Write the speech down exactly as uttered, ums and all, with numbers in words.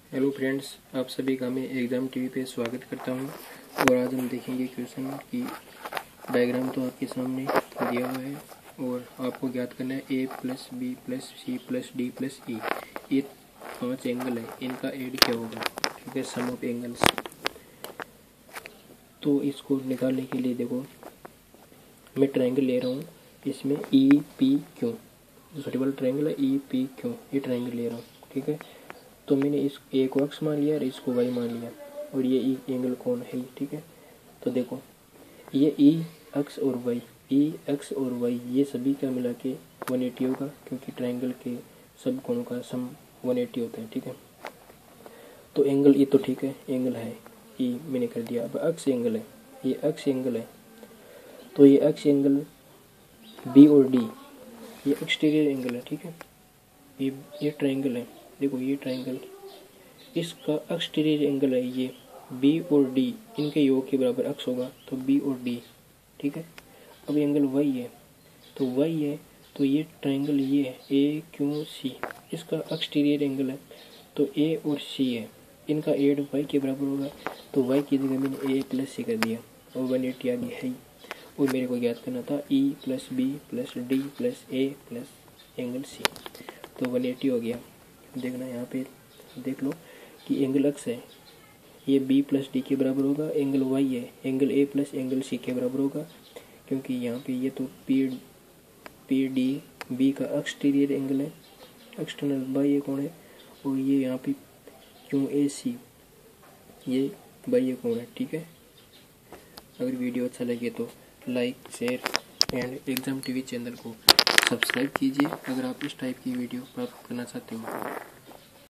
Hello friends, आप सभी का मैं एग्ज़ाम टीवी पे स्वागत करता हूं। और आज हम देखेंगे क्वेश्चन की डायग्राम तो आपके सामने दिया हुआ है और आपको ज्ञात करना है A plus B plus C plus D plus E. ये पांच एंगल है, इनका एड क्या होगा? ठीक है, सम ऑफ एंगल्स। तो इसको निकालने के लिए देखो, मैं ट्रायंगल ले रहा हूँ, इसमें E P Q suitable triangle है। ई पी क्यू ये ट्रायंगल ले रहा हूँ, ठीक है। तो मैंने इस ए को एक्स मान लिया और इसको वाई मान लिया, और ये ई एंगल कौन है, ठीक है। तो देखो, ये ई एक्स और वाई, ई एक्स और वाई ये सभी का मिला के वन एटी होगा, क्योंकि ट्रायंगल के सब कोणों का सम वन एटी होता है, ठीक है। तो एंगल ये तो ठीक है, एंगल है ई मैंने कर दिया। अब एक्स एंगल है, ये एक्स एंगल है, तो ये एक्स एंगल बी और डी ये एक्सटीरियर एंगल है, ठीक है। ये ये ट्रायंगल है, देखो ये ट्रायंगल, इसका एक्सटीरियर एंगल है ये बी और डी, इनके योग के बराबर एक्स होगा, तो बी और डी, ठीक है। अब एंगल वाई है, तो वाई है, तो ये ट्रायंगल ये है ए क्यू सी, इसका एक्सटीरियर एंगल है, तो ए और सी है, इनका एड वाई के बराबर होगा, तो वाई की जगह मैंने ए प्लस सी कर दिया और वन एटी आ गया है। और मेरे को ज्ञात करना था E plus B plus D plus A plus angle C, तो वन एटी हो गया। देखना यहाँ पे देख लो कि एंगल एक्स है, ये बी प्लस डी के बराबर होगा, एंगल वाई है, angle A plus angle C के बराबर होगा, क्योंकि यहाँ पे ये तो पी पी डी बी का एक्सटीरियर एंगल है, एक्सटर्नल बाह्य कोण है, और ये यहाँ पे क्यू ए सी ये बाह्य कोण है, ठीक है। अगर वीडियो अच्छा लगे तो like share and exam TV channel को सब्सक्राइब कीजिए, अगर आप इस टाइप की वीडियो प्राप्त करना चाहते हो।